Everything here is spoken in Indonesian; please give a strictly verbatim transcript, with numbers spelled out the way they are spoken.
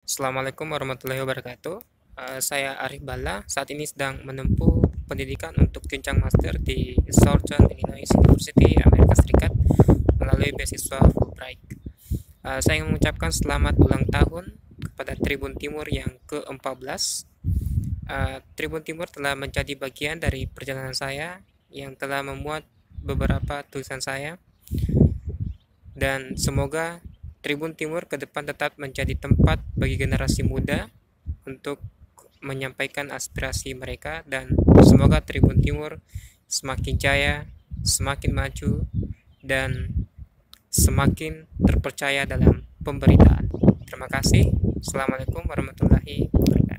Assalamualaikum warahmatullahi wabarakatuh. Eh, saya Arif Bala. Saat ini sedang menempuh pendidikan untuk jenjang master di Southern Illinois University, Amerika Serikat, melalui beasiswa Fulbright. Eh, saya ingin mengucapkan selamat ulang tahun kepada Tribun Timur yang ke-empat belas. Eh, Tribun Timur telah menjadi bagian dari perjalanan saya yang telah memuat beberapa tulisan saya, dan semoga Tribun Timur ke depan tetap menjadi tempat bagi generasi muda untuk menyampaikan aspirasi mereka, dan semoga Tribun Timur semakin jaya, semakin maju, dan semakin terpercaya dalam pemberitaan. Terima kasih. Assalamualaikum warahmatullahi wabarakatuh.